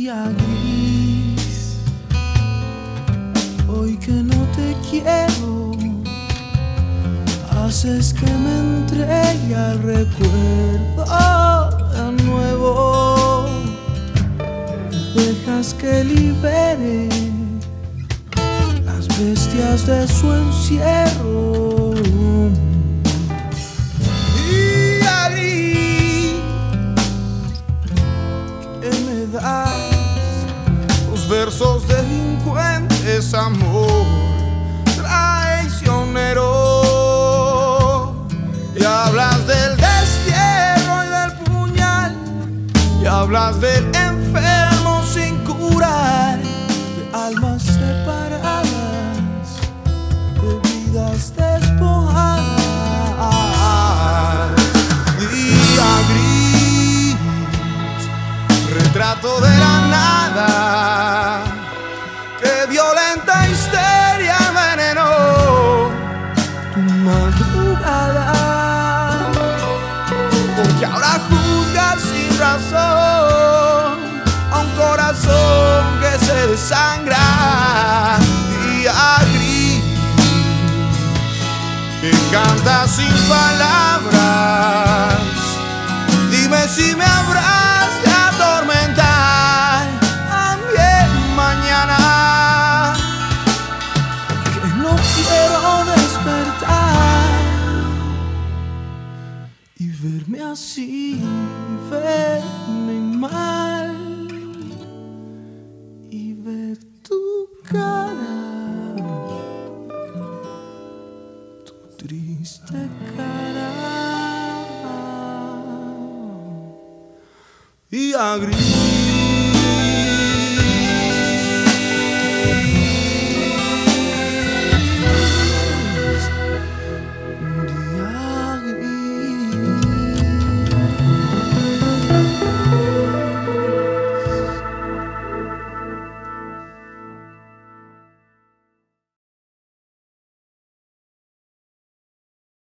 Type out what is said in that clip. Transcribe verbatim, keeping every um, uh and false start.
día gris, hoy que no te quiero, haces que me entregue al recuerdo de nuevo. Dejas que libere las bestias de su encierro. Día gris que me das los versos delincuentes, amor traicionero. Y hablas del destierro y del puñal, y hablas del enfermo sin curar, de almas separadas, de vidas despojadas. Día gris, retrato de la nada, que violenta histeria envenenó tu madrugada. Porque ahora juzgas sin razón a un corazón que se desangra. Día gris, que canta sin palabras. Dime si me habrás de atormentar también mañana, que no quiero despertar y verme así, verme mal y ver tu cara, tu triste cara. Día gris.